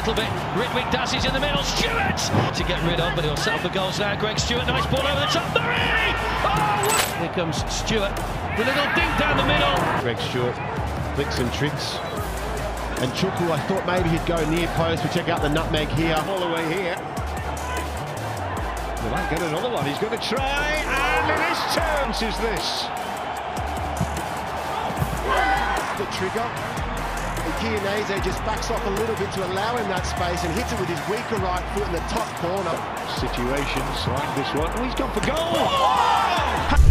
little bit. Ritwig does, he's in the middle. Stewart to get rid of, but he'll settle for goals now. Greg Stewart, nice ball over the top. Murray! Oh! Here comes Stewart. The little dink down the middle. Greg Stewart, flicks and tricks. And Chuku, I thought maybe he'd go near post, but check out the nutmeg here. All the way here. He might get another one. He's going to try, and in his chance is this. The trigger. Ikianeze just backs off a little bit to allow him that space and hits it with his weaker right foot in the top corner. Situations like this one. Oh, he's gone for goal. Oh!